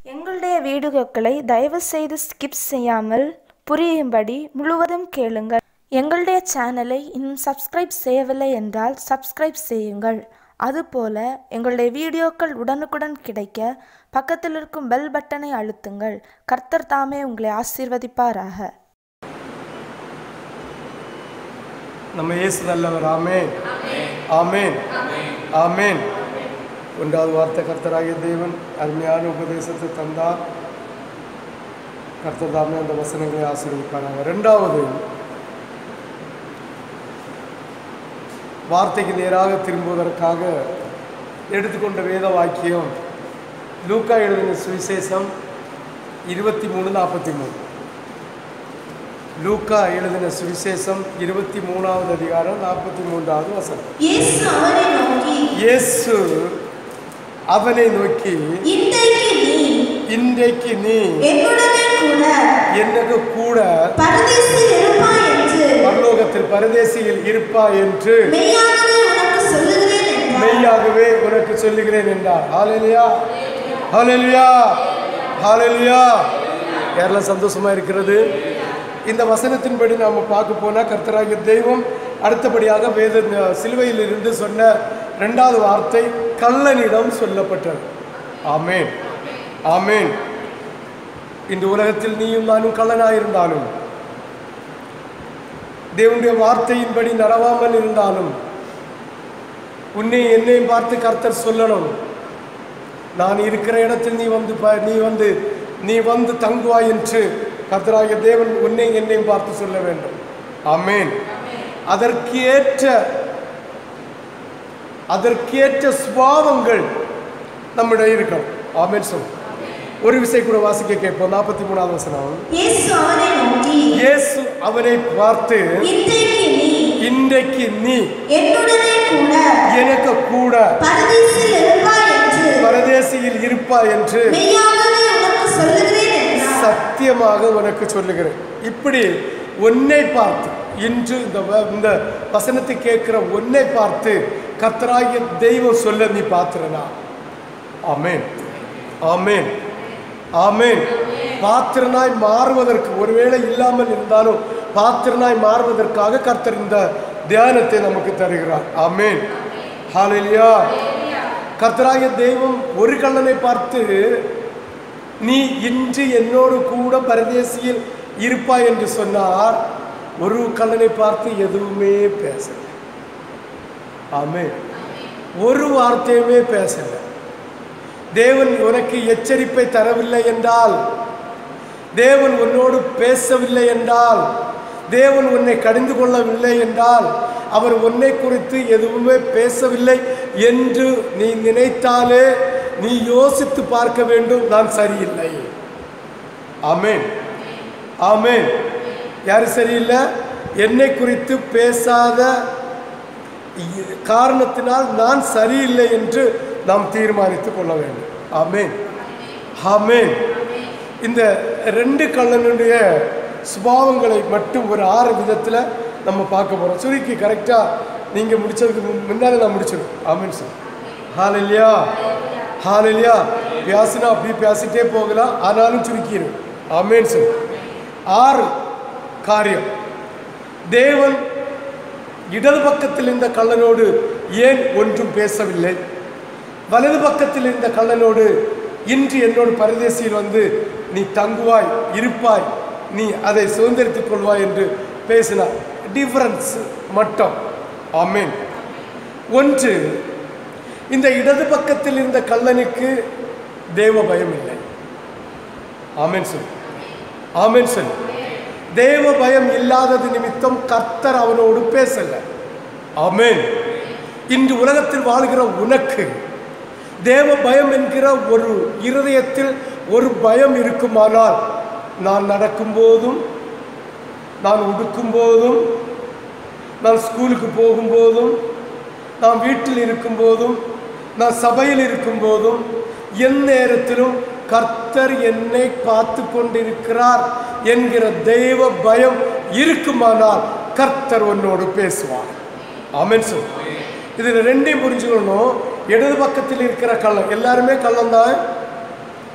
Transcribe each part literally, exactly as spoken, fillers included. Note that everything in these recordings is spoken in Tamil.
எங்களுடைய வீடியோக்களை தயவு செய்து ஸ்கிப் செய்யாமல் புரியும்படி முழுவதும் கேளுங்கள். எங்களுடைய சேனலை இன்னும் சப்ஸ்கிரைப் செய்யவில்லை என்றால் சப்ஸ்கிரைப் செய்யுங்கள். அதுபோல எங்களுடைய வீடியோக்கள் உடனுக்குடன் கிடைக்க பக்கத்தில் இருக்கும் பெல் பட்டனை அழுத்துங்கள். கர்த்தர் தாமே உங்களை ஆசீர்வதிப்பாராக. நம்ம இயேசு நல்லவர். ஆமென் ஆமென் ஆமென். ஒன்றாவது வார்த்தை, கர்த்தராகிய தேவன் அருமையான உபதேசத்தை தந்தார். கர்த்தர் தாமே அந்த வசனங்களை ஆசீர்வதிப்பாராங்க. ரெண்டாவது வார்த்தைக்கு நேராக திரும்புவதற்காக எடுத்துக்கொண்ட வேத வாக்கியம் லூக்கா எழுதின சுவிசேஷம் இருபத்தி மூணு நாற்பத்தி மூணு. லூக்கா எழுதின சுவிசேஷம் இருபத்தி மூணாவது அதிகாரம் நாற்பத்தி மூன்றாவது வசனம். இயேசு அவனை நோக்கி, இன்றைக்கு நீ எனக்கு கூட பரலோகத்தில் பரதேசியில் இருப்பாய் என்று மெய்யாகவே உனக்கு சொல்லுகிறேன் என்றார். ஹல்லேலூயா ஹல்லேலூயா ஹல்லேலூயா. யாரெல்லாம் சந்தோஷமா இருக்கிறது? இந்த வசனத்தின்படி நாம் பார்க்க போனால் கர்த்தராகிய தெய்வம் அடுத்தபடியாக வேத சிலுவையில் இருந்து சொன்ன ரெண்டாவது வார்த்தை கள்ளனிடம் சொல்லப்பட்டது. ஆமேன் ஆமேன். இந்த உலகத்தில் நீயும் நானும் கள்ளனாயிருந்தாலும், தேவனுடைய வார்த்தையின்படி நடவாமல் இருந்தாலும், உன்னை என்னையும் பார்த்து கர்த்தர் சொல்லணும், நான் இருக்கிற இடத்தில் நீ வந்து நீ வந்து நீ வந்து தங்குவாய் என்று கர்த்தராகிய தேவன் உன்னை என்னையும் பார்த்து சொல்ல வேண்டும். ஆமென். அதற்கு ஏற்ற அதற்கேற்ற சுபாவங்கள் நம்மிடம் இருக்கணும். ஆமென் சொல். ஒரு விசை கூட வாசிக்க கேட்போம். நாற்பத்தி மூணாவது வசனம். இயேசு அவனை பார்த்து, இன்றைக்கு நீ எனக்கு கூட பரதேசியில் இருப்பாய் என்று சத்தியமாக உனக்கு சொல்லுகிறேன். இப்படி உன்னை பார்த்து, இன்று இந்த இந்த வசனத்தை கேட்கிற உன்னை பார்த்து கர்த்தராகிய தெய்வம் சொல்ல நீ பாத்திரனா? ஆமென் ஆமென் ஆமென். பாத்திரனாய் மாறுவதற்கு, ஒருவேளை இல்லாமல் இருந்தாலும் பாத்திரனாய் மாறுவதற்காக கர்த்தர் இந்த தியானத்தை நமக்கு தருகிறார். ஆமென் ஹல்லேலூயா. கர்த்தராகிய தெய்வம் ஒரு கள்ளனை பார்த்து, நீ இன்று என்னோடு கூட பரதேசியில் இருப்பாய் என்று சொன்னார். ஒரு கள்ளனை பார்த்து எதுவுமே பேசல. ஆமென். ஒரு வார்த்தையுமே பேசல. தேவன் உனக்கு எச்சரிப்பை தரவில்லை என்றால், தேவன் உன்னோடு பேசவில்லை என்றால், தேவன் உன்னை கடிந்து கொள்ளவில்லை என்றால், அவர் உன்னை குறித்து எதுவுமே பேசவில்லை என்று நீ நினைத்தாலே நீ யோசித்து பார்க்க வேண்டும், நான் சரியில்லை. ஆமென் ஆமென். யாரு சரியில்லை? என்னை குறித்து பேசாத காரணத்தினால் நான் சரியில்லை என்று நாம் தீர்மானித்துக் கொள்ள வேண்டும். ஆமென் ஆமென். இந்த ரெண்டு கள்ளனுடைய சுபாவங்களை மட்டும் ஒரு ஆறு விதத்தில் நம்ம பார்க்க போகிறோம். சுருக்கி கரெக்டாக நீங்கள் முடிச்சதுக்கு முன்னாலே நான் முடிச்சிடும். Amen sir. Hallelujah hallelujah. பேசினா அப்படி பேசிட்டே போகலாம், ஆனாலும் சுருக்கிடும். ஆமென் சார். ஆறு காரியம். தேவன் இடது பக்கத்தில் இருந்த கள்ளனோடு ஏன் ஒன்றும் பேசவில்லை? வலது பக்கத்தில் இருந்த கள்ளனோடு இன்று என்னோடு பரதேசியில் வந்து நீ தங்குவாய், இருப்பாய், நீ அதை சுதந்திரித்துக் கொள்வாய் என்று பேசினார். டிஃபரன்ஸ் மட்டும். ஆமென். ஒன்று, இந்த இடது பக்கத்தில் இருந்த கள்ளனுக்கு தேவ பயம் இல்லை. ஆமென் சொல். ஆமென் சொல். தேவ பயம் இல்லாதது நிமித்தம் கர்த்தர் அவனோடு பேசல. ஆமென். இன்று உலகத்தில் வாழ்கிற உனக்கு தேவ பயம் என்கிற ஒரு இருதயத்தில் ஒரு பயம் இருக்குமானால், நான் நடக்கும் போதும், நான் உடுக்கும் போதும், நான் ஸ்கூலுக்கு போகும்போதும், நான் வீட்டில் இருக்கும் போதும், நான் சபையில் இருக்கும் போதும், என் நேரத்திலும் கர்த்தர் என்னை பார்த்து கொண்டிருக்கிறார் என்கிற தெய்வ பயம் இருக்குமானால் கர்த்தர் உன்னோடு பேசுவார். ஆமென் சொல். இதில் ரெண்டையும் புரிஞ்சுக்கணும். இடது பக்கத்தில் இருக்கிற கள்ளம், எல்லாருமே கள்ளம் தான்.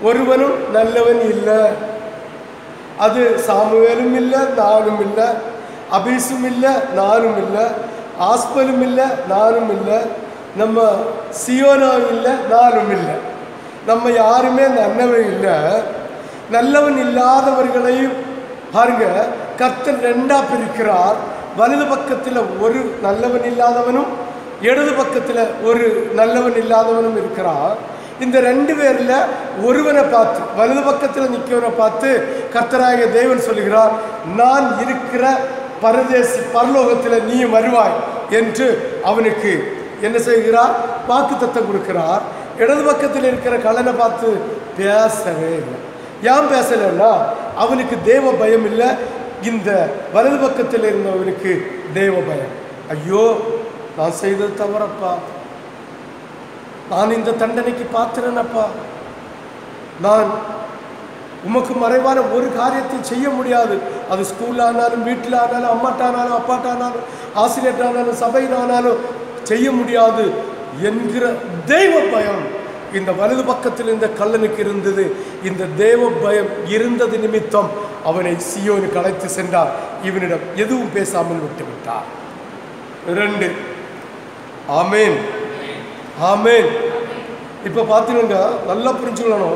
ஒருவனும் நல்லவன் இல்லை. அது சாமுவேலும் இல்லை, நானும் இல்லை, அபீசும் இல்லை, நானும் இல்லை, ஆஸ்பலும் இல்லை, நானும் இல்லை, நம்ம சியோனாவும் இல்லை, நானும் இல்லை. நம்ம யாருமே நல்லவன் இல்லை. நல்லவன் இல்லாதவர்களையும் பாருங்க, கர்த்தர் ரெண்டா பிரிக்கிறார். வலது பக்கத்தில் ஒரு நல்லவன் இல்லாதவனும் இடது பக்கத்தில் ஒரு நல்லவன் இல்லாதவனும் இருக்கிறான். இந்த ரெண்டு பேரில் ஒருவனை பார்த்து, வலது பக்கத்தில் நிற்கவனை பார்த்து கர்த்தராகிய தேவன் சொல்லுகிறார், நான் இருக்கிற பரதேசி பரலோகத்தில் நீ வருவாய் என்று அவனுக்கு என்ன செய்கிறார்? வாக்குத்தத்தம் கொடுக்கிறார். இடது பக்கத்தில் இருக்கிற கள்ளனை பார்த்து பேசவே இல்லை. ஏன் பேசலைன்னா அவனுக்கு தேவ பயம் இல்லை. இந்த வலது பக்கத்தில் இருந்தவனுக்கு தேவ பயம். ஐயோ, நான் செய்தது தவறப்பா, நான் இந்த தண்டனைக்கு பாத்திரனப்பா, நான் உமக்கு மறைவான ஒரு காரியத்தை செய்ய முடியாது. அது ஸ்கூலில் ஆனாலும், வீட்டில் ஆனாலும், அம்மாட்டானாலும், அப்பாட்டானாலும், ஆசிரியர்ட்டானாலும், சபையினானாலும் செய்ய முடியாது என்கிற தெய்வ பயம் இந்த வலது பக்கத்தில் இந்த கள்ளனுக்கு இருந்தது. இந்த தேவ பயம் இருந்தது நிமித்தம் அவனை சியோனுக்கு அழைத்து சென்றார். இவனிடம் எதுவும் பேசாமல் விட்டு விட்டார். ரெண்டு. ஆமேன், ஆமேன். இப்ப பார்த்தீங்கன்னா நல்லா புரிஞ்சுக்கணும்.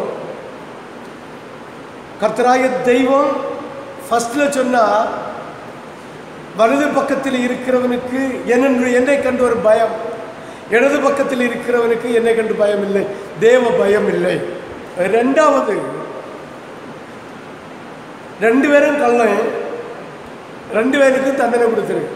கர்த்தராகிய தெய்வம் ஃபர்ஸ்ட்ல சொன்னா, வலது பக்கத்தில் இருக்கிறவனுக்கு என்ன என்னை கண்டு ஒரு பயம், இடது பக்கத்தில் இருக்கிறவனுக்கு என்னை கண்டு பயம் இல்லை, தேவ பயம் இல்லை. ரெண்டாவது, ரெண்டு பேரும் கள்ளன், ரெண்டு பேருக்கும் தண்டனை கொடுத்துருக்கு,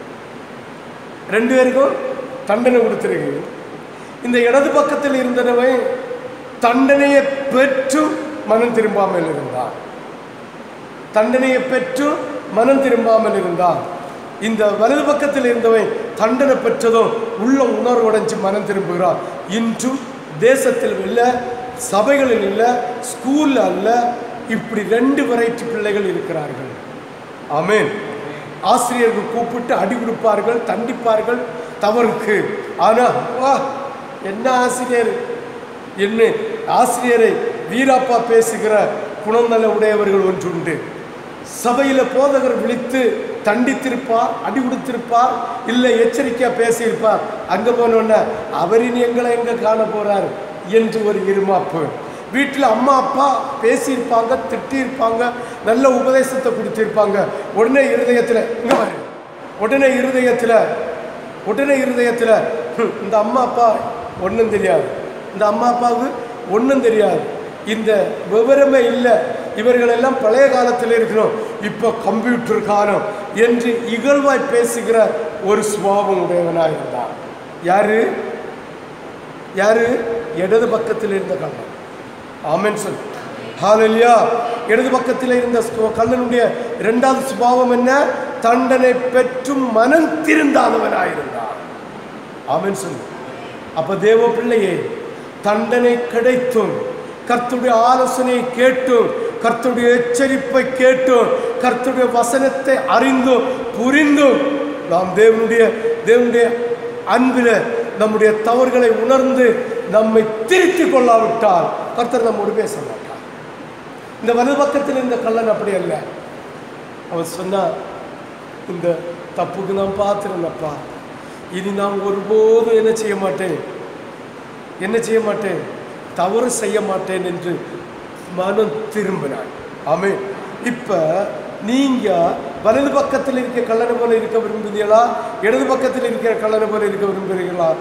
ரெண்டு பேருக்கும் தண்டனை கொடுத்துருக்கு. இந்த இடது பக்கத்தில் இருந்தவன் தண்டனையை பெற்றும் மனம் திரும்பாமல் இருந்தான், தண்டனையை பெற்றும் மனம் திரும்பாமல் இருந்தான். இந்த வலது பக்கத்தில் இருந்தவன் தண்டனை பெற்றதும் உள்ள உணர்வுடைஞ்சு மனம் திரும்புகிறான். இன்றும் தேசத்தில் இல்லை, சபைகளில் இல்லை, ஸ்கூலில் அல்ல, இப்படி ரெண்டு வெரைட்டி பிள்ளைகள் இருக்கிறார்கள். ஆமேன். ஆசிரியர்கள் கூப்பிட்டு அடி கொடுப்பார்கள், தண்டிப்பார்கள் தவறுக்கு. ஆனால் வா என்ன ஆசிரியர், என்ன ஆசிரியரை வீராப்பா பேசுகிற குணநல உடையவர்கள் ஒன்றுண்டு. சபையில் போதகர் விழித்து தண்டித்திருப்பார், அடி கொடுத்திருப்பார், இல்லை எச்சரிக்கையாக பேசியிருப்பார். அங்கே போனோன்னா அவரின் எங்களை எங்கே காண போகிறார் என்று ஒரு இருமாப்பு. வீட்டில் அம்மா அப்பா பேசியிருப்பாங்க, திட்டியிருப்பாங்க, நல்ல உபதேசத்தை கொடுத்திருப்பாங்க. உடனே இருதயத்தில் இங்கே வரு, உடனே இருதயத்தில் உடனே இருதயத்தில் இந்த அம்மா அப்பா ஒன்றும் தெரியாது, இந்த அம்மா அப்பாவுக்கு ஒன்றும் தெரியாது, இந்த விவரமே இல்லை, இவர்களெல்லாம் பழைய காலத்தில் இருக்கிறோம், இப்போ கம்ப்யூட்டர் காலம் என்று இகழ்வாய் பேசுகிற ஒரு சுபாவம் உடையவனாக இருந்தார். யாரு யாரு இடது பக்கத்தில் இருந்த கள்ளன். ஆமென் சொல். ஹல்லேலூயா. இடது பக்கத்தில் இருந்த கள்ளனுடைய இரண்டாவது சுபாவம் என்ன? தண்டனை பெற்றும் மனம் திருந்தாதவனாயிருந்தார். ஆமென் சொல். அப்ப தேவ பிள்ளையே, தண்டனை கிடைத்தும் கர்த்தருடைய ஆலோசனையை கேட்டும், கர்த்தருடைய எச்சரிப்பை கேட்டும், கர்த்தருடைய வசனத்தை அறிந்தும் புரிந்தும் நாம் தேவனுடைய தேவனுடைய அன்பில் நம்முடைய தவறுகளை உணர்ந்து நம்மை திருத்திக் கொள்ளாவிட்டால் கர்த்தர் நம்மோடு பேச மாட்டார். இந்த வலது பக்கத்தில் இந்த கள்ளன் அப்படி அல்ல. அவர் சொன்னார், இந்த தப்புக்கு நான் பார்த்துருந்தப்பா, இனி நான் ஒருபோதும் என்ன செய்ய மாட்டேன் என்ன செய்ய மாட்டேன் தவறு செய்ய மாட்டேன் என்று மனம் திரும்பினான். ஆமே. இப்ப நீங்க வலது பக்கத்தில் இருக்கிற கள்ளனை போல இருக்க விரும்புகிறீங்களா, இடது பக்கத்தில் இருக்கிற கள்ளனை போல இருக்க விரும்புகிறீங்களா?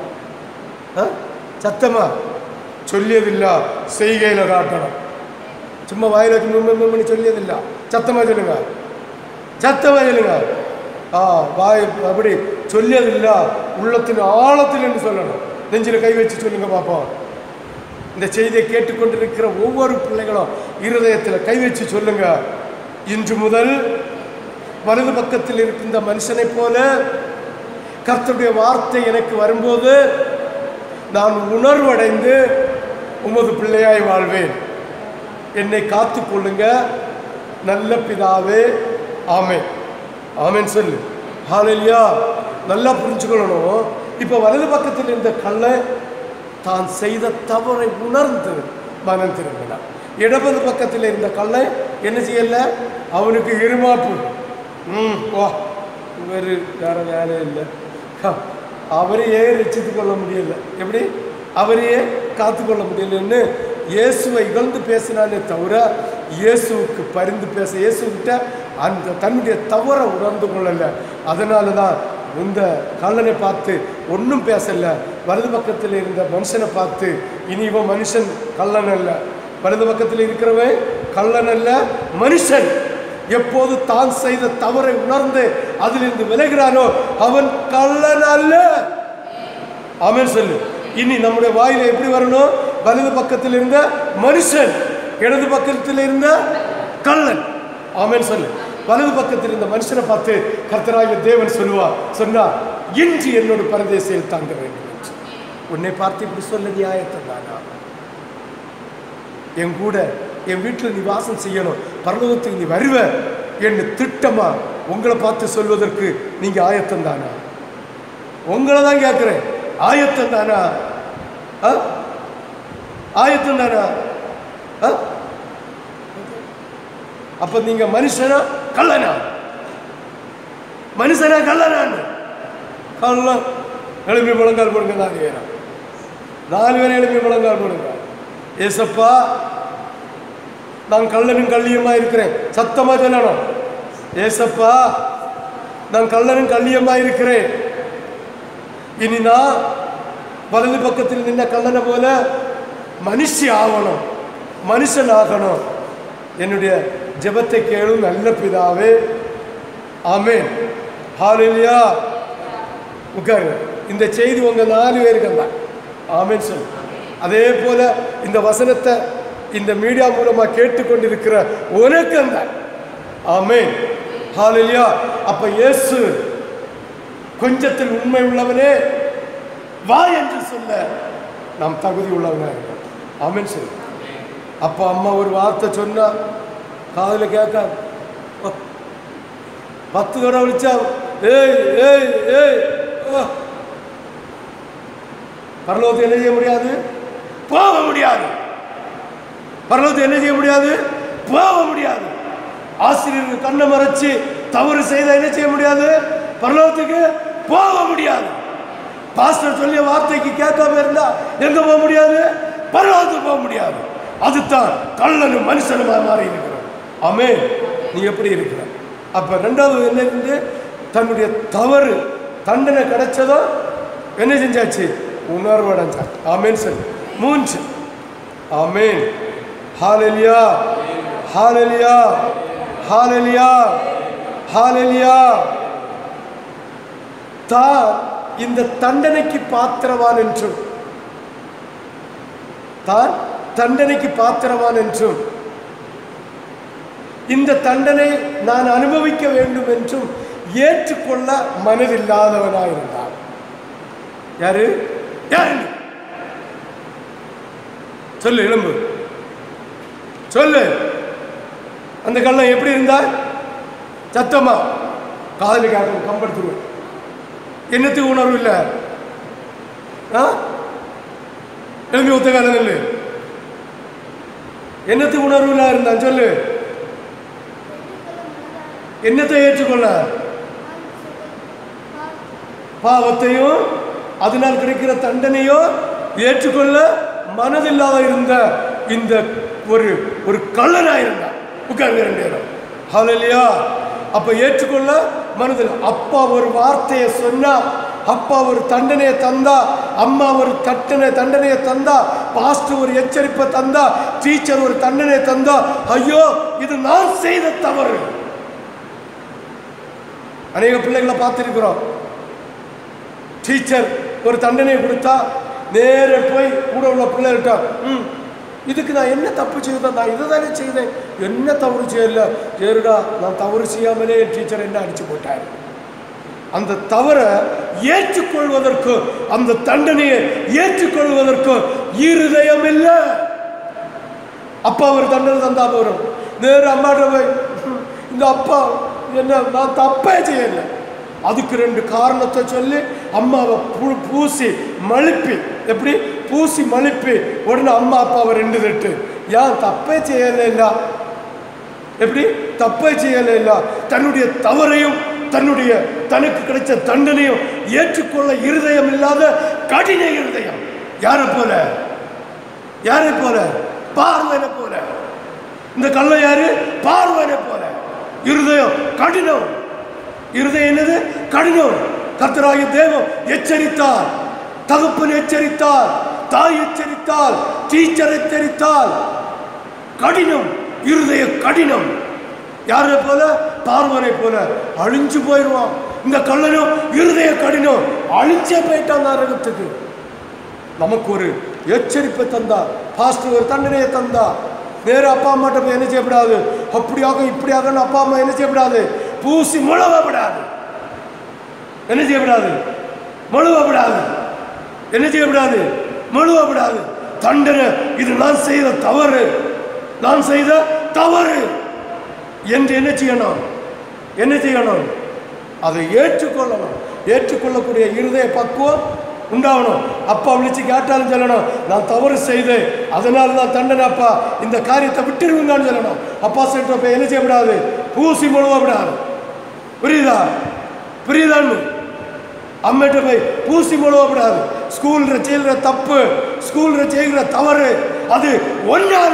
சத்தமா சொல்லியதில்ல, செய்கையில காட்டணும். சும்மா வாயில பண்ணி சொல்லியதில்ல, சத்தமா சொல்லுங்க, சத்தமா சொல்லுங்க. ஆ வாய் அப்படி சொல்லியதில்ல, உள்ளத்தின் ஆழத்தில் என்று சொல்லணும். நெஞ்சில கை வச்சு சொல்லுங்க பாப்போம். இந்த செய்தியை கேட்டுக்கொண்டிருக்கிற ஒவ்வொரு பிள்ளைகளும் இருதயத்தில் கை வச்சு சொல்லுங்க, இன்று முதல் வலது பக்கத்தில் இருக்கின்ற மனுஷனை போல கர்த்தருடைய வார்த்தை எனக்கு வரும்போது நான் உணர்வடைந்து உமது பிள்ளையாய் வாழ்வேன். என்னை காத்து கொள்ளுங்க நல்ல பிதாவே. ஆமென். ஆமென் சொல்லு. ஹல்லேலூயா. நல்லா புரிஞ்சுக்கணும். இப்போ வலது பக்கத்தில் இருந்த கள்ளன் தான் செய்த தவறை உணர்ந்து மனம் திரும்பினான். இடது பக்கத்தில் இருந்த கள்ளன் என்ன செய்யல, அவனுக்கு இருமாப்பு. ம் வா வேறு வேற வேலை இல்லை, அவரையே ரட்சித்து கொள்ள முடியல, எப்படி அவரையே காத்து கொள்ள முடியலன்னு இயேசுவை இகழ்ந்து பேசினானே தவிர இயேசுவுக்கு பரிந்து பேச இயேசுக்கிட்ட அந்த தன்னுடைய தவறை உணர்ந்து கொள்ளலை. அதனால தான் இந்த கள்ளனை பார்த்து ஒன்றும் பேசல. வலது பக்கத்தில் இருந்த மனுஷனை பார்த்து இனி இவன் மனுஷன் கள்ளன் அல்ல, வலது பக்கத்தில் இருக்கிறவன் கள்ளன் அல்ல மனுஷன். எப்போது தான் செய்த தவறை உணர்ந்து அதிலிருந்து விலகிறானோ அவன் கள்ளன் அல்ல. ஆமென் சொல்லு. இனி நம்முடைய வாயில எப்படி வரணும்? வலது பக்கத்தில் இருந்த மனுஷன், இடது பக்கத்தில் இருந்த கள்ளன். ஆமென் சொல்லு. வலது பக்கத்தில் இருந்த மனுஷனை பார்த்து கர்த்தராகிய தேவன் சொல்லுவா சொன்னா, இன்று என்னோட பரதேசியில் தாங்க வேண்டும் என்று. உன்னை பார்த்து இப்படி சொல்ல நியாயத்தம் தானா? என் கூட என் வீட்டில் நீ வாசம் செய்யணும், பரலோகத்துக்கு நீ வருவ என்று திட்டமா உங்களை பார்த்து சொல்வதற்கு நீங்க ஆயத்தம் தானா? உங்களை தான் கேட்கிறேன், ஆயத்தம் தானா? ஆயத்தம் தானா? அப்ப நீங்க மனுஷனா கள்ளனா? மனுஷனா கள்ளனான்னு கள்ளன். எழுப்பி முழங்கால் போடுங்க. நாலு பேரா நாலு பேரை எழுப்பி முழங்கால் போடுங்க. ஏசப்பா, நான் கள்ளனும் கள்ளியமா இருக்கிறேன். சத்தமா சொல்லணும். ஏசப்பா, நான் கள்ளனும் கள்ளியமா இருக்கிறேன். இனி நான் வலது பக்கத்தில் நின்ன கள்ளனை போல மனுஷி ஆகணும், மனுஷன் ஆகணும். என்னுடைய ஜெபத்தை கேளும் நல்ல பிதாவே. ஆமென். ஹல்லேலூயா. உட்காருங்க. இந்த செய்தி உங்க நாலு பேருக்கு தான். ஆமென் சொல்லு. அதே போல இந்த வசனத்தை இந்த மீடியா மூலமா கேட்டுக்கொண்டிருக்கிற உனக்கு அந்த ஆமென். ஹல்லேலூயா. அப்ப இயேசு கொஞ்சத்தில் உண்மை உள்ளவனே வா என்று சொல்ல நாம் தகுதி உள்ளவனா இருக்கோம். ஆமென் சொல்லு. அப்ப அம்மா ஒரு வார்த்தை சொன்னா காதுல கேட்காது. பத்து தடவை விழிச்சா ஏய் ஏய் ஏய் பரலோகத்தை என்ன செய்ய முடியாது? போக முடியாது. பரலோகத்தை என்ன செய்ய முடியாது? போக முடியாது. ஆசிரியருக்கு கண்ணை மறைச்சு தவறு செய்த என்ன செய்ய முடியாது? பரலோகத்துக்கு போக முடியாது. பாஸ்டர் சொல்லிய வார்த்தைக்கு கேட்காம இருந்தா எங்க போக முடியாது? பரலோகத்துக்கு போக முடியாது. அதுதான் கள்ளனும் மனுஷனுமா மாறி இருக்கிறோம். ஆமென். நீ எப்படி இருக்கிற? அப்ப ரெண்டாவது என்ன இருந்து தன்னுடைய தவறு தண்டனை கிடைச்சதோ என்ன செஞ்சாச்சு? உணர்வு அடைஞ்சா. ஆமென் சொல்லு. மூன்று. ஆமென். ஹல்லேலூயா. ஹல்லேலூயா. ஹல்லேலூயா. ஹல்லேலூயா. தான் இந்த தண்டனைக்கு பாத்திரவான் என்றும் தான் தண்டனைக்கு பாத்திரவான் என்றும் இந்த தண்டனை நான் அனுபவிக்க வேண்டும் என்றும் ஏற்றுக்கொள்ள மனதில்லாதவனாயிருந்தான். யாரு? யாரு? சொல்லு, எலும்பு சொல்லு. அந்த கள்ளன் எப்படி இருந்தா? சத்தமா காதலி காட்டும் கம்பெடுத்துருவேன். என்னத்துக்கு உணர்வு இல்லை? எழுப்பி ஒத்த காலம் இல்லை. என்னத்துக்கு உணர்வு இல்ல இருந்தான்? சொல்லு. என்னத்தை ஏற்றுக்கொள்ள? பாவத்தையும் அதனால் கிடைக்கிற தண்டனையோ ஏற்றுக்கொள்ள மனதில்லாத இருந்த இந்த ஒரு ஒரு கள்ளனா இருந்தான். உட்கார்ந்து ரெண்டு நேரம். ஹல்லேலூயா. அப்ப ஏற்றுக்கொள்ள மனதில். அப்பா ஒரு வார்த்தையை சொன்னா, அப்பா ஒரு தண்டனையை தந்தா, அம்மா ஒரு தண்டனை தண்டனையை தந்தா, பாஸ்டர் ஒரு எச்சரிப்பை தந்தா, டீச்சர் ஒரு தண்டனையை தந்தா, ஐயோ இது நான் செய்த தவறு. அநேக பிள்ளைகளை பார்த்திருக்கிறோம். டீச்சர் ஒரு தண்டனையை கொடுத்தா நேர போய் கூட உள்ள பிள்ளைகிட்ட, ம் இதுக்கு நான் என்ன தப்பு செய்தேன்? நான் இதை தானே செய்தேன், என்ன தவறு செய்யல? ஏறுடா, நான் தவறு செய்யாமலே என் டீச்சர் என்ன அடிச்சு போட்டார். அந்த தவறை ஏற்றுக்கொள்வதற்கும் அந்த தண்டனையை ஏற்றுக்கொள்வதற்கும் இருதயம் இல்லை. அப்பா ஒரு தண்டனை தந்தா போறோம், நேர அம்மாட்ட போய் இந்த அப்பா என்ன நான் தப்பே செய்யல, அதுக்கு ரெண்டு காரணத்தை சொல்லி அம்மாவை பூசி மழுப்பி எப்படி பூசி மலிப்பி உடனே அம்மா அப்பாவை ரெண்டு தட்டு. ஏன் தப்பே செய்யலை இல்ல, எப்படி தப்பே செய்யலை இல்ல, தன்னுடைய தவறையும் தன்னுடைய தனக்கு கிடைச்ச தண்டனையும் ஏற்றுக்கொள்ள இருதயம் இல்லாத கடின இருதயம். யாரை போல? யாரை போல? பார்வனை போல. இந்த கள்ள யாரு? பார்வனை போல. இருதயம் கடினம். இருதயம் என்னது? கடினம். கர்த்தராகிய தேவன் எச்சரித்தார், தகப்பன் எச்சரித்தார், தாய் எச்சரித்தால், டீச்சர் எச்சரித்தால். கடினம், இருதய கடினம். யாரை போல? பார்வனை போல. அழிஞ்சு போயிடுவான். இந்த கள்ளனும் இருதய கடினம், அழிஞ்சே போயிட்டான் நரகத்துக்கு. நமக்கு ஒரு எச்சரிப்பை தந்தா, பாஸ்டர் ஒரு தண்டனையை தந்தா, வேற அப்பா அம்மாட்ட போய் என்ன செய்யப்படாது, அப்படியாக இப்படியாக அப்பா அம்மா என்ன செய்யப்படாது, பூசி முழவப்படாது. என்ன செய்யப்படாது? முழுவப்படாது. என்ன செய்யப்படாது? முழுவப்படாது. தண்டனை, இது நான் செய்த தவறு, நான் செய்த தவறு என்று என்ன செய்யணும்? என்ன செய்யணும்? அதை ஏற்றுக்கொள்ளணும். ஏற்றுக்கொள்ளக்கூடிய இருதய பக்குவம் உண்டாகணும். அப்பா விழிச்சு கேட்டாலும் சொல்லணும், நான் தவறு செய்தேன், அதனால தான் தண்டனை, அப்பா இந்த காரியத்தை விட்டுருவீங்கன்னு சொல்லணும். அப்பா சென்ற போய் என்ன செய்யப்படாது? பூசி முழுவப்படாது. புரியுதா? புரியுதான்னு அம்மிட்ட போய் பூசி முழுவப்படாது. ஸ்கூல்ல செய்கிற தப்பு, ஸ்கூல்ல செய்கிற தவறு, அது ஒன்னால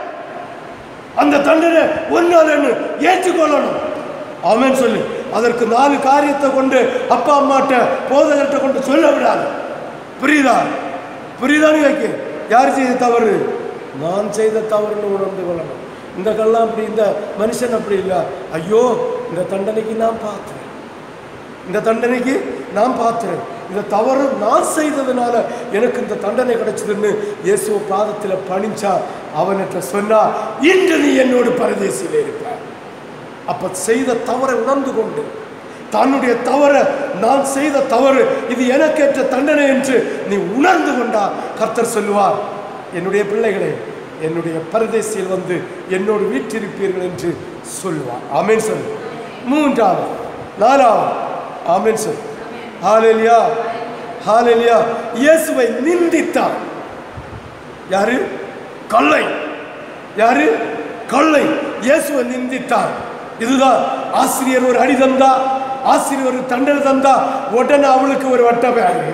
அந்த தண்டனை ஒன்னாலன்னு ஏற்றுக்கொள்ளணும். ஆமென் சொல்லு. அதற்கு நாலு காரியத்தை கொண்டு அப்பா அம்மாட்ட போதகர்கிட்ட கொண்டு சொல்ல விடாது. புரியுதா? புரியுதான்னு கேட்க. யார் செய்த தவறு? நான் செய்த தவறுன்னு உணர்ந்து கொள்ளணும். இந்த கல்லாம் அப்படி, இந்த மனுஷன் அப்படி இல்லை. ஐயோ, இந்த தண்டனைக்கு நான் பார்த்தேன், இந்த தண்டனைக்கு நான் பார்த்தேன், இந்த தவறு நான் செய்ததுனால எனக்கு இந்த தண்டனை கிடைச்சதுன்னு இயேசு பாதத்தில் பணிச்சா, அவன்கிட்ட சொன்னா, இன்று நீ என்னோடு பரதேசிலே இருப்ப. அப்ப செய்த தவறை உணர்ந்து கொண்டு, தன்னுடைய தவறை, நான் செய்த தவறு இது எனக்கேற்ற தண்டனை என்று நீ உணர்ந்து கொண்டா, கர்த்தர் சொல்லுவார், என்னுடைய பிள்ளைகளே என்னுடைய பரதேசியில் வந்து என்னோடு வீற்றிருப்பீர்கள் என்று சொல்லுவார். ஆமென் சொல்லு. மூன்றாவது, நாலாவது, ஆமென் சொல்லு. ஹல்லேலூயா, ஹல்லேலூயா. இயேசுவை நிந்தித்தார். யாரு? கள்ளை. யாரு? கள்ளை. இயேசுவை நிந்தித்தார். இதுதான் ஆசிரியர் ஒரு அடி தந்தா, ஆசிரியர் ஒரு தண்டனை தந்தா, உடனே அவளுக்கு ஒரு வட்ட பேரு.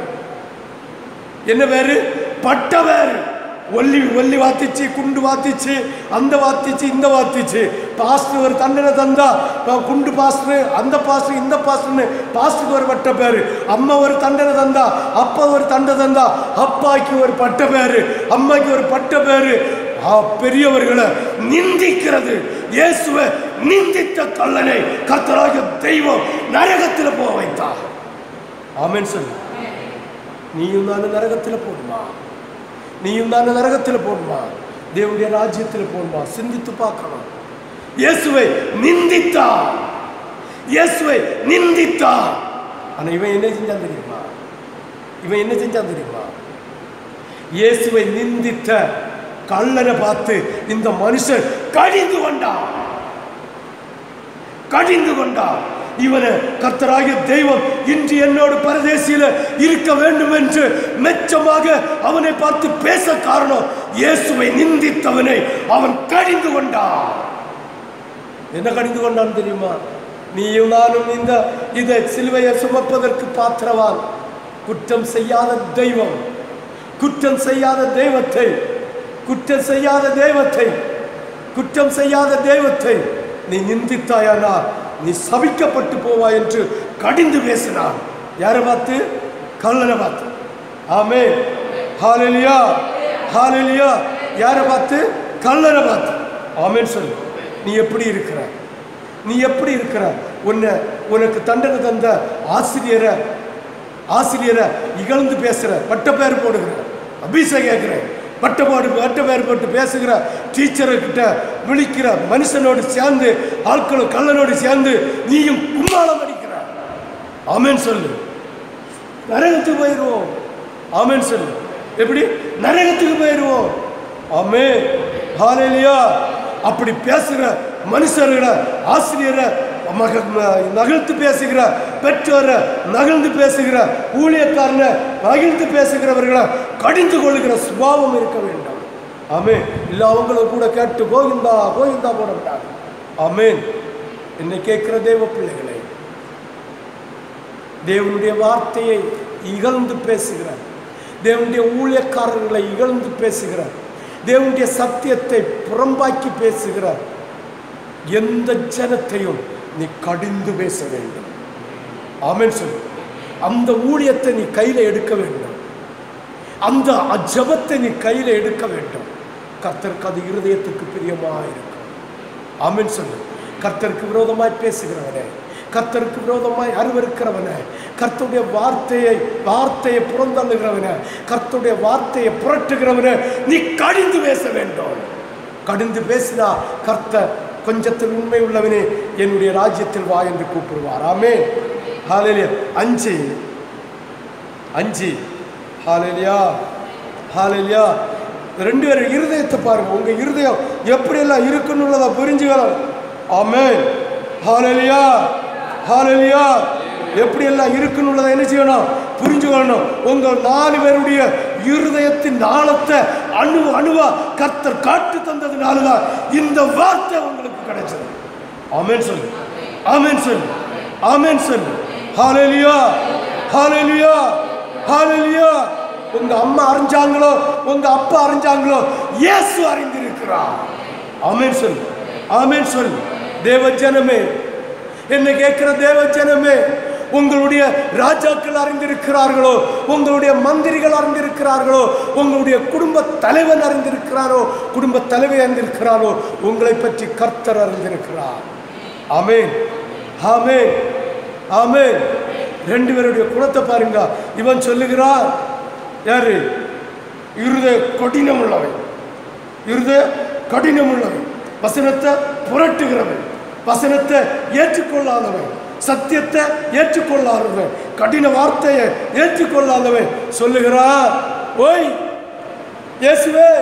என்ன பேரு? பட்ட பேரு. ஒல்லி ஒல்லி வாத்திச்சு, குண்டு வாத்திச்சு, அந்த வாத்திச்சு, இந்த வாத்திச்சு. பாஸ்டர் ஒரு தண்டனை தந்தா, குண்டு பாஸ்டர், அந்த பாஸ்டர், இந்த பாஸ்டர்னு பாஸ்டருக்கு ஒரு பட்ட பேரு. அம்மா ஒரு தண்டனை தந்தா, அப்பா ஒரு தண்டனை தந்தா, அப்பாக்கு ஒரு பட்ட பேரு, அம்மாக்கு ஒரு பட்ட பேரு. பெரியவர்களை நிந்திக்கிறது. இயேசுவை நிந்தித்த கள்ளனை கர்த்தராகிய தெய்வம் நரகத்தில் போக வைத்தார். ஆமென் சொல்லு. நீயும் நான் நரகத்தில் போடுமா? நீயும் நான் நரகத்தில் போடுமா? தேவனுடைய ராஜ்யத்தில் போடுமா? சிந்தித்து பார்க்கணும். இயேசுவை நிந்தித்தார். இயேசுவை நிந்தித்தார். ஆனா இவன் என்ன செஞ்சான் தெரியுமா? இவன் என்ன செஞ்சான் தெரியுமா? இயேசுவை நிந்தித்த கள்ளனை பார்த்து இந்த மனுஷன் கடிந்து கொண்டான். கடிந்து கொண்டான். இவனை கர்த்தராகிய தெய்வம் இன்று என்னோடு பரதேசியில இருக்க வேண்டும் என்று மெச்சமாக அவனை பார்த்து பேச காரணம், இயேசுவை நிந்தித்தவனை அவன் கடிந்து கொண்டான். என்ன கடிந்து கொண்டான் தெரியுமா? நீயும் நானும் இந்த இதை சிலுவையை சுமப்பதற்கு பாத்திரவான். குற்றம் செய்யாத தெய்வம், குற்றம் செய்யாத தெய்வத்தை, குற்றம் செய்யாத தெய்வத்தை, குற்றம் செய்யாத தெய்வத்தை நீ நிந்தித்தாயானா நீ சபிக்கப்பட்டு போவாய் என்று கடிந்து பேசினான். யாரை பார்த்து? கள்ளனை பார்த்து. ஆமென், ஹல்லேலூயா, ஹல்லேலூயா. யாரை பார்த்து? கள்ளனை பார்த்து. ஆமென் சொல்லு. நீ எப்படி இருக்கிற? நீ எப்படி இருக்கிற? உன்னை உனக்கு தண்டனை தந்த ஆசிரியரை ஆசிரியரை இகழ்ந்து பேசுற, பட்ட பேர் போடுகிற, அபிஷேகம் கேட்கிற, பட்டப்பாடு பட்ட பேர் போட்டு பேசுகிற, டீச்சர்கிட்ட விழிக்கிற மனுஷனோடு சேர்ந்து, ஆட்களும் கள்ளனோடு சேர்ந்து நீயும் கும்மாளம் அடிக்கிற. ஆமென் சொல்லு. நரகத்துக்கு போயிடுவோம். ஆமென் சொல்லு. எப்படி? நரகத்துக்கு போயிடுவோம். ஆமென், ஹல்லேலூயா. அப்படி பேசுகிற மனுஷர்களை, ஆசிரியரை, நகழ்ந்து பேசுகிற பெற்றோரை, நகழ்ந்து பேசுகிற ஊழியக்காரனை, மகிழ்ந்து பேசுகிறவர்களை கடிந்து கொள்கிற சுபாவம் இருக்க வேண்டும். ஆமென். இல்லை அவங்களும் கூட கேட்டு கோவிந்தா கோவிந்தா போட விட்டாங்க. ஆமென். என்னை கேட்கிற தேவ பிள்ளைகளை, தேவனுடைய வார்த்தையை இகழ்ந்து பேசுகிறார், தேவனுடைய ஊழியக்காரர்களை இகழ்ந்து பேசுகிறார், தேவனுடைய சத்தியத்தை புறம்பாக்கி பேசுகிறார். எந்த ஜனத்தையும் நீ கடிந்து பேச வேண்டும். ஆமென் சொல்லு. அந்த ஊழியத்தை நீ கையில எடுக்க வேண்டும். அந்த ஜெபத்தை நீ கையில எடுக்க வேண்டும். கர்த்தருக்கு அது இருதயத்துக்கு பிரியமாக இருக்கும். ஆமென் சொல்லு. கர்த்தருக்கு விரோதமாய் பேசுகிறவனே, கர்த்தருக்கு விரோதமாய் அருவருக்கிறவனே, கர்த்தருடைய வார்த்தையை வார்த்தையை புறந்தள்ளுகிறவனே, கர்த்தருடைய வார்த்தையை புரட்டுகிறவனே, நீ கடிந்து பேச வேண்டும். கடிந்து பேசினா கர்த்தர் கொஞ்சத்தில் உண்மை உள்ளவனே என்னுடைய ராஜ்யத்தில் வா என்று கூப்பிடுவார். ஆமென். ஹல்லேலூயா. அஞ்சு அஞ்சு ஹல்லேலூயா ஹல்லேலூயா. ரெண்டு பேரும் இருதயத்தை பாருங்க. உங்க இருதயம் எப்படியெல்லாம் இருக்குன்னு உள்ளதை புரிஞ்சுக்கலாம். ஆமென். ஹல்லேலூயா ஹல்லேலூயா. எப்படி எல்லாம் இருக்குன்னு உள்ளதை என்ன செய்யணும்? புரிஞ்சுக்கணும். உங்கள் நாலு பேருடைய இருதயத்தின் ஆழத்தை அணு அணுவா கர்த்தர் காட்டு தந்ததுனாலதான் இந்த வார்த்தை உங்களுக்கு கிடைச்சது. ஆமென் சொல்லு. ஆமென் சொல்லு. ஆமென் சொல்லு. ஹல்லேலூயா ஹல்லேலூயா ஹல்லேலூயா. உங்க அம்மா அறிஞ்சாங்களோ, உங்க அப்பா அறிஞ்சாங்களோ, இயேசு அறிந்திருக்கிறார். ஆமென் சொல்லு. ஆமென் சொல்லு. தேவ ஜனமே, என்ன கேட்கிற தேவ ஜனமே, உங்களுடைய ராஜாக்கள் அறிந்திருக்கிறார்களோ, உங்களுடைய மந்திரிகள் அறிந்திருக்கிறார்களோ, உங்களுடைய குடும்ப தலைவன் அறிந்திருக்கிறாரோ, குடும்ப தலைவி அறிந்திருக்கிறாரோ, உங்களை பற்றி கர்த்தர் அறிந்திருக்கிறார். ஆமென் ஆமென் ஆமென். ரெண்டு பேருடைய குணத்தை பாருங்க. இவன் சொல்லுகிறார், யாரு? இருதய கடினம் உள்ளவன், இருதய கடினம் உள்ளவன், வசனத்தை புரட்டுகிறவன், வசனத்தை ஏற்றுக்கொள்ளாதவன், சத்தியத்தை ஏற்றுக்கொள்ளாதவன், கடின வார்த்தையை ஏற்றுக்கொள்ளாதவன் சொல்லுகிறார், ஓய் இயேசுவே,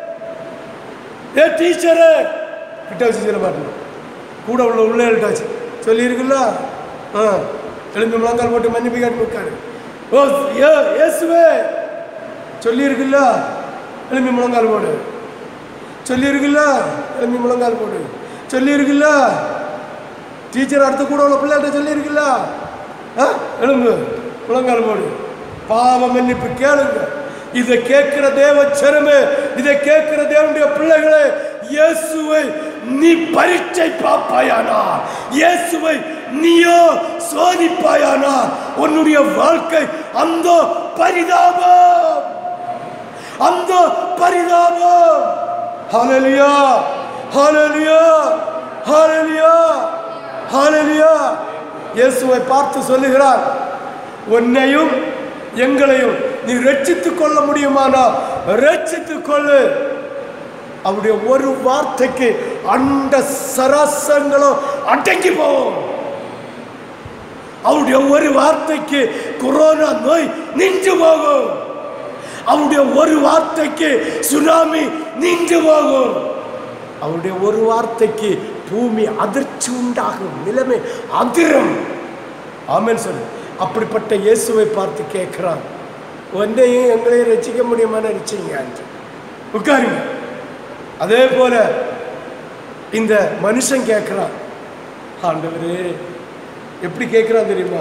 ஏ டீச்சரே, கிட்ட வச்சு சொல்ல மாட்டேன், கூட உள்ள உள்ளே எழுட்டாச்சு சொல்லியிருக்குல்ல, ஆ எழுந்து முழங்கால் போட்டு மன்னிப்பு கேட்டு உட்காரு. ஓ ஏ இயேசுவே சொல்லியிருக்குல்ல, எழும்பி முழங்கால் போடு. சொல்லியிருக்குல்ல, எழும்பி முழங்கால் போடு. சொல்லியிருக்குல்ல, டீச்சர் அடுத்த கூட உள்ள பிள்ளைகிட்ட சொல்லியிருக்குல்ல, எழும்பு முழங்கால் போடு. பாவ மன்னிப்பு கேளுங்க. இதை கேட்கிற தேவ ஜனமே, இதை கேட்கிற தேவனுடைய பிள்ளைகளே, இயேசுவை நீ பரீட்சை பார்ப்பாயானா, இயேசுவை நீயோ சோதிப்பாயானா, உன்னுடைய வாழ்க்கை அந்த பரிதாபம், அந்த பரிதாபம். ஹல்லேலூயா ஹல்லேலூயா ஹல்லேலூயா ஹல்லேலூயா. இயேசுவை பார்த்து சொல்லுகிறார், உன்னையும் எங்களையும் நீ ரட்சித்துக் கொள்ள முடியுமானா ரட்சித்துக் கொள்ளு. அவருடைய ஒரு வார்த்தைக்கு அண்ட சராசரங்களும் அடங்கி போகும். அவருடைய ஒரு வார்த்தைக்கு கொரோனா நோய் நின்று போகும். அவருடைய ஒரு வார்த்தைக்கு சுனாமி நின்று போகும். அவருடைய ஒரு வார்த்தைக்கு பூமி அதிர்ச்சி உண்டாகும், நிலைமை அதிரும். ஆமென் சொல்லு. அப்படிப்பட்ட இயேசுவை பார்த்து கேட்கிறான், ஒன்றையும் எங்களையும் ரசிக்க முடியுமான ரசிங்க உட்காருங்க. அதே போல இந்த மனுஷன் கேட்கிறான், ஆண்டவரே எப்படி கேட்கிறான் தெரியுமா?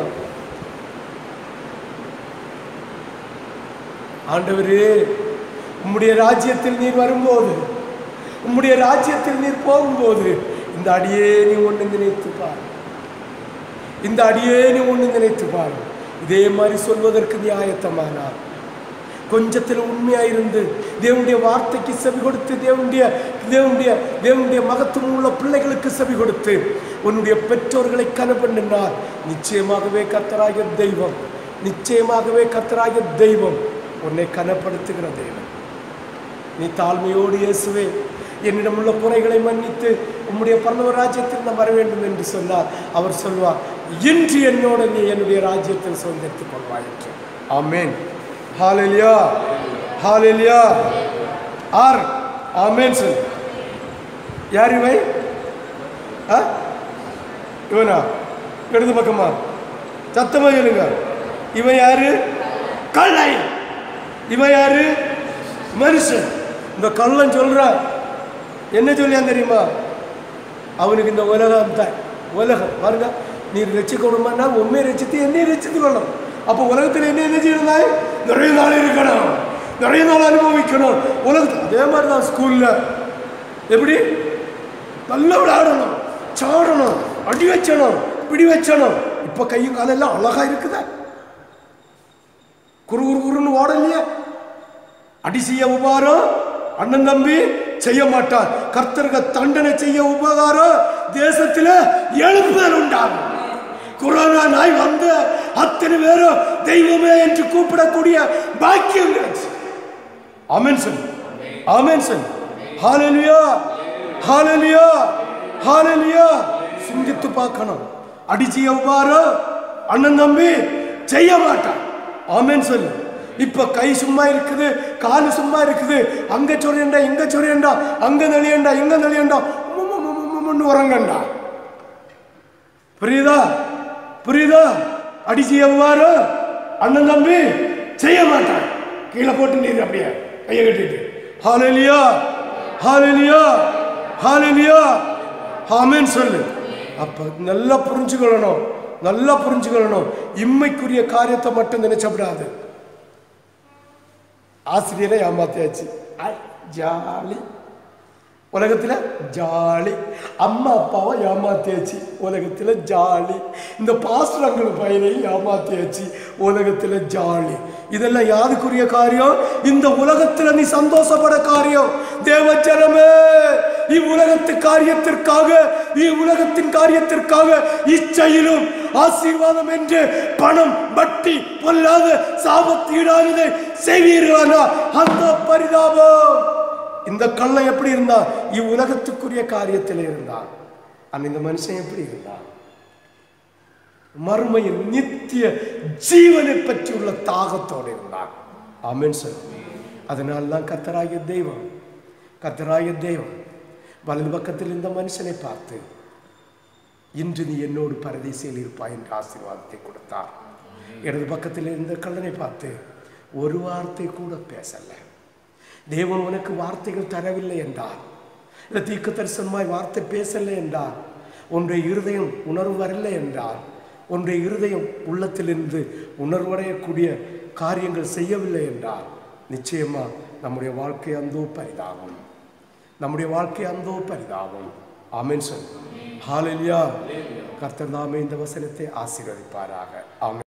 ஆண்டவரே உம்முடைய ராஜ்யத்தில் நீர் வரும்போது, உம்முடைய ராஜ்யத்தில் நீர் போகும்போது இந்த அடியே நீ ஒன்று நினைத்து பார், இந்த அடியே நீ ஒன்று நினைத்து பார். இதே மாதிரி சொல்வதற்கு நீ ஆயத்தமானார். கொஞ்சத்தில் உண்மையாயிருந்து தேவனுடைய வார்த்தைக்கு செவி கொடுத்து, தேவனுடைய தேவனுடைய தேவனுடைய மகத்துவம் உள்ள பிள்ளைகளுக்கு செவி கொடுத்து உன்னுடைய பெற்றோர்களை கனப்பண்ணினார். நிச்சயமாகவே கர்த்தராகிய தெய்வம், நிச்சயமாகவே கர்த்தராகிய தெய்வம் உன்னை கனப்படுத்துகிற தெய்வம். நீ தாழ்மையோடு இயேசுவே என்னிடம் உள்ள குறைகளை மன்னித்து உம்முடைய பரலோக ராஜ்யத்தில் நான் வர வேண்டும் என்று சொன்னார். அவர் சொல்வார், இன்று என்னோட நீ என்னுடைய ராஜ்யத்தில் சுதந்திரித்துக் கொள்வாய் என்று. ஆமென். ஹல்லேலூயா ஹல்லேலூயா. ஆர் ஆமென் சொல். யார் இவை? இவனா? இடது பக்கமா? சத்தமா சொல்லுங்க. இவன் யாரு? கள்ளை. இவன் யாரு? மனுஷன். இந்த கள்ளன் சொல்றான், என்ன சொல்லியான் தெரியுமா? அவனுக்கு இந்த உலகம் தான் உலகம். பாருங்க, நீ ரசிக்கணுமானா உண்மையை ரசித்து என்னையும் ரசித்து கொள்ளும். அப்போ உலகத்தில் என்ன என்ன செய்யணும்? நிறைய நாள் இருக்கணும், நிறைய நாள் அனுபவிக்கணும் உலகத்தில். அதே மாதிரி தான் ஸ்கூல்ல எப்படி நல்லா விளையாடணும், சாடணும், அடி வச்சணும், பிடி வச்சணும். இப்போ கையும் காலெல்லாம் அழகா இருக்குதா? குறு குறு குறுன்னு ஓடலையே. அடி செய்ய உபகாரம் அண்ணன் தம்பி செய்ய மாட்டார். கர்த்தருக்கு தண்டனை செய்ய உபகாரம் தேசத்துல எழுப்புதல் உண்டாகும். கொரோனா நாய் வந்து அத்தனை பேரும் தெய்வமே என்று கூப்பிடக்கூடிய பாக்கியம் கிடைச்சு. ஆமென் சொல், ஆமென் சொல். ஹல்லேலூயா, ஹல்லேலூயா, ஹல்லேலூயா. சிந்தித்து பார்க்கணும். அடி செய்ய உபகாரம் அண்ணன் தம்பி செய்ய மாட்டான். ஆமென் சொல்லு. இப்ப கை சும்மா இருக்குது, காலு சும்மா இருக்குது. அங்க சொரியண்டா, இங்க சொரியண்டா, அங்க நெளியண்டா, இங்க நெளியண்டா, உறங்கண்டா. புரியுதா? புரியுதா? அடிச்சு எவ்வாறு அண்ணன் தம்பி செய்ய மாட்டான். கீழே போட்டு நீர் அப்படியே கையை கட்டிட்டு ஹல்லேலூயா, ஹல்லேலூயா, ஹல்லேலூயா, ஆமென் சொல்லு. அப்ப நல்லா புரிஞ்சுக்கொள்ளணும், நல்லா புரிஞ்சுக்கொள்ளணும். இம்மைக்குரிய காரியத்தை மட்டும் நினைச்சப்படாது. ஆசிரியரை ஏமாத்தியாச்சு, ஜாலி. உலகத்தில் ஜாலி. அம்மா அப்பாவை ஏமாத்தியாச்சு, உலகத்தில் ஜாலி. இந்த பாஸ்டர்கள் பையனையும் ஏமாத்தியாச்சு, உலகத்தில் ஜாலி. இதெல்லாம் யாருக்குரிய காரியம்? இந்த உலகத்தில் நீ சந்தோஷப்பட காரியம். தேவஜனமே, இவ்வுலகத்து காரியத்திற்காக, இவ்வுலகத்தின் காரியத்திற்காக இச்சையிலும் ஆசீர்வாதம் என்று பணம், வட்டி, பொல்லாத சாபத்தீடானதை செய்வீர்களா? அந்த பரிதாபம். இந்த கள்ளை எப்படி இருந்தா? இவ்வுலகத்துக்குரிய காரியத்தில் இருந்தான். ஆனா இந்த மனுஷன் எப்படி இருந்தான்? மறுமையில் நித்திய ஜீவனை பற்றியுள்ள தாகத்தோடு இருந்தான். ஆமென் சொல்லு. அதனால்தான் கர்த்தராகிய தெய்வம், கர்த்தராகிய தெய்வம் வலது பக்கத்தில் இந்த மனுஷனை பார்த்து, இன்று நீ என்னோடு பரதேசியில் இருப்பாய் என்று ஆசீர்வாதத்தை கொடுத்தார். இடது பக்கத்தில் இருந்த கள்ளனை பார்த்து ஒரு வார்த்தை கூட பேசல. தேவன் உனக்கு வார்த்தைகள் தரவில்லை என்றார், இல்லை தீர்க்க தரிசனமாய் வார்த்தை பேசலை என்றார், ஒன்றை இருதயம் உணர்வு வரலை என்றார், ஒன்றை இருதயம் உள்ளத்திலிருந்து உணர்வடையக்கூடிய காரியங்கள் செய்யவில்லை என்றார், நிச்சயமா நம்முடைய வாழ்க்கை அந்தோ பரிதாபம், நம்முடைய வாழ்க்கை அந்தோ பரிதாபம். ஆமென் சொல். ஹல்லேலூயா. கர்த்தர் நாமே இந்த வசனத்தை ஆசீர்வதிப்பாராக. ஆமென்.